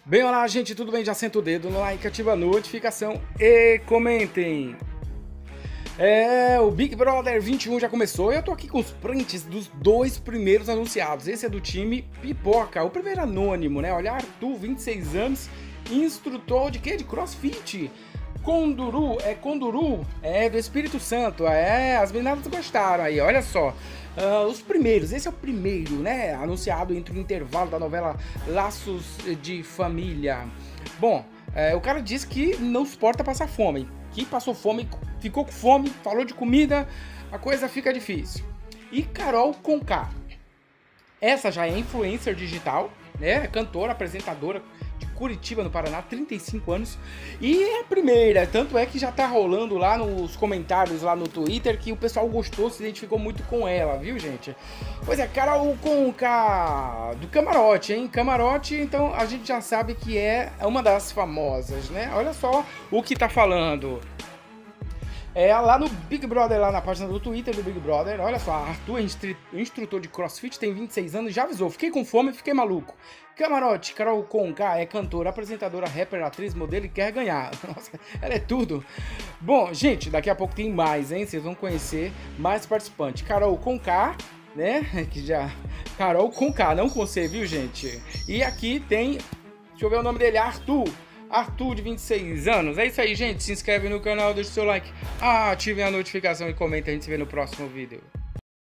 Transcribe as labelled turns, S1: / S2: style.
S1: Bem, olá gente, tudo bem? Já senta o dedo no like, ativa a notificação e comentem. O Big Brother 21 já começou e eu tô aqui com os prints dos dois primeiros anunciados. Esse é do time Pipoca, o primeiro anônimo, né? Olha, Arthur, 26 anos, instrutor de quê? De CrossFit. Conduru, do Espírito Santo, as meninas gostaram aí, olha só. Os primeiros, esse é o primeiro, né, anunciado entre o intervalo da novela Laços de Família. Bom, o cara disse que não suporta passar fome, que passou fome, ficou com fome, falou de comida, a coisa fica difícil. E Carol Conká, essa já é influencer digital, né, cantora, apresentadora, de Curitiba, no Paraná, 35 anos, e é a primeira, tanto é que já tá rolando lá nos comentários lá no Twitter que o pessoal gostou, se identificou muito com ela, viu, gente? Pois é, Carol Conká, do Camarote, hein? Camarote, então a gente já sabe que é uma das famosas, né? Olha só o que tá falando. Lá no Big Brother, lá na página do Twitter do Big Brother, olha só, Arthur é instrutor de CrossFit, tem 26 anos, já avisou, fiquei com fome, fiquei maluco. Camarote, Carol Conká é cantora, apresentadora, rapper, atriz, modelo e quer ganhar. Nossa, ela é tudo. Bom, gente, daqui a pouco tem mais, hein, vocês vão conhecer mais participantes. Carol Conká, né, Carol Conká, não com C, viu, gente? E aqui tem, deixa eu ver o nome dele, Arthur, de 26 anos. É isso aí, gente. Se inscreve no canal, deixa o seu like, ative a notificação e comenta. A gente se vê no próximo vídeo.